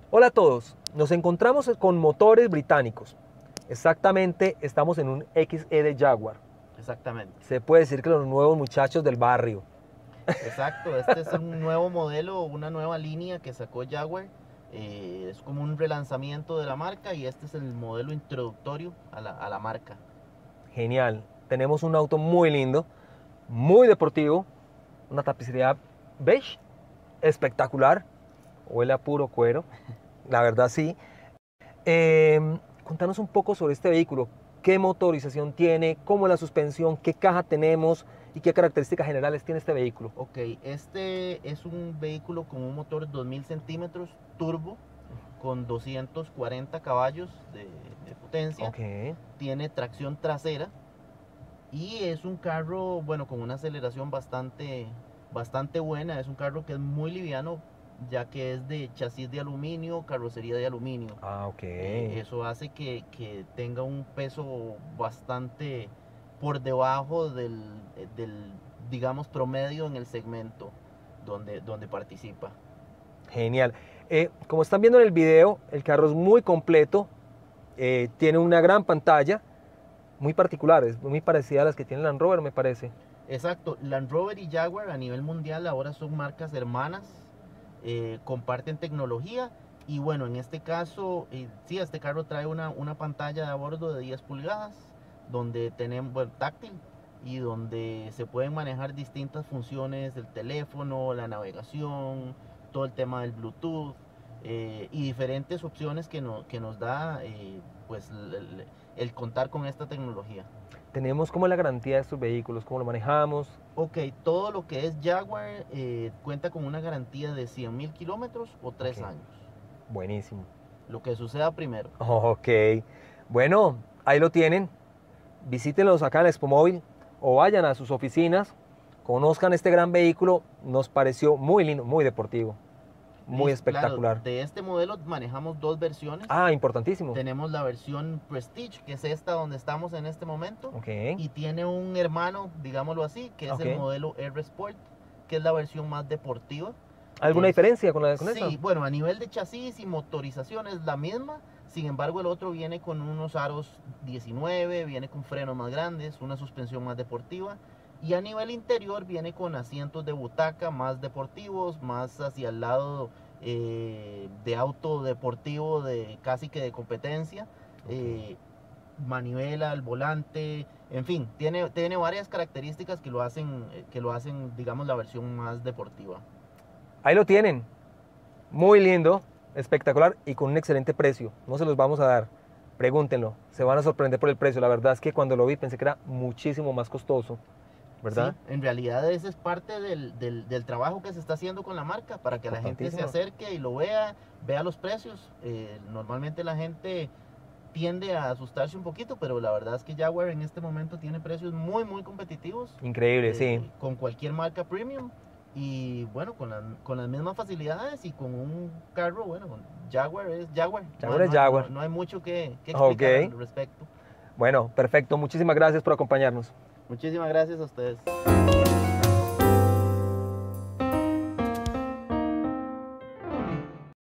Hola a todos, nos encontramos con motores británicos. Exactamente, estamos en un XE de Jaguar. Exactamente. Se puede decir que los nuevos muchachos del barrio. Exacto, este es un nuevo modelo, una nueva línea que sacó Jaguar. Es como un relanzamiento de la marca y este es el modelo introductorio a la marca. Genial, tenemos un auto muy lindo, muy deportivo, una tapicería beige, espectacular, huele a puro cuero, la verdad sí. Contanos un poco sobre este vehículo, qué motorización tiene, cómo es la suspensión, qué caja tenemos y qué características generales tiene este vehículo. Ok, este es un vehículo con un motor 2000 centímetros turbo con 240 caballos de potencia. Ok, Tiene tracción trasera y es un carro, bueno, con una aceleración bastante buena. Es un carro que es muy liviano, ya que es de chasis de aluminio, carrocería de aluminio. ok. Eso hace que tenga un peso bastante por debajo del, digamos, promedio en el segmento donde participa. Genial. Como están viendo en el video, el carro es muy completo, tiene una gran pantalla, muy particular, es muy parecida a las que tiene el Land Rover, me parece. Exacto, Land Rover y Jaguar a nivel mundial ahora son marcas hermanas, comparten tecnología y bueno, en este caso, sí, este carro trae una pantalla de a bordo de 10 pulgadas, donde tenemos, bueno, táctil y donde se pueden manejar distintas funciones del teléfono, la navegación, todo el tema del Bluetooth y diferentes opciones que nos da pues el contar con esta tecnología. Tenemos como la garantía de estos vehículos, cómo lo manejamos. Ok, todo lo que es Jaguar cuenta con una garantía de 100.000 kilómetros o Ok, 3 años. buenísimo. Lo que suceda primero. Ok, bueno, ahí lo tienen. Visítenlos acá en la Expo Móvil o vayan a sus oficinas, conozcan este gran vehículo, nos pareció muy lindo, muy deportivo, muy Listo, claro, espectacular. de este modelo manejamos dos versiones. Ah, importantísimo. Tenemos la versión Prestige, que es esta donde estamos en este momento, Ok, y tiene un hermano, digámoslo así, que es ok. el modelo R Sport, que es la versión más deportiva. ¿Alguna Es, diferencia con esa? sí, bueno, a nivel de chasis y motorización es la misma, sin embargo el otro viene con unos aros 19, viene con frenos más grandes, una suspensión más deportiva, y a nivel interior viene con asientos de butaca más deportivos, más hacia el lado de auto deportivo, de casi que de competencia. Ok. eh, Manivela, el volante, en fin, tiene varias características que lo hacen, digamos, la versión más deportiva. Ahí lo tienen, muy lindo, espectacular y con un excelente precio. No se los vamos a dar, pregúntenlo, se van a sorprender por el precio. La verdad es que cuando lo vi pensé que era muchísimo más costoso, Sí, ¿verdad? en realidad ese es parte del trabajo que se está haciendo con la marca para que la gente se Importantísimo. acerque y lo vea los precios. Normalmente la gente tiende a asustarse un poquito, pero la verdad es que Jaguar en este momento tiene precios muy competitivos Increíble, sí. con cualquier marca premium y bueno, con las mismas facilidades y con un carro, bueno, Jaguar es Jaguar, Jaguar es Jaguar. no hay mucho que Ok. explicar al respecto. Bueno, perfecto. Muchísimas gracias por acompañarnos. Muchísimas gracias a ustedes.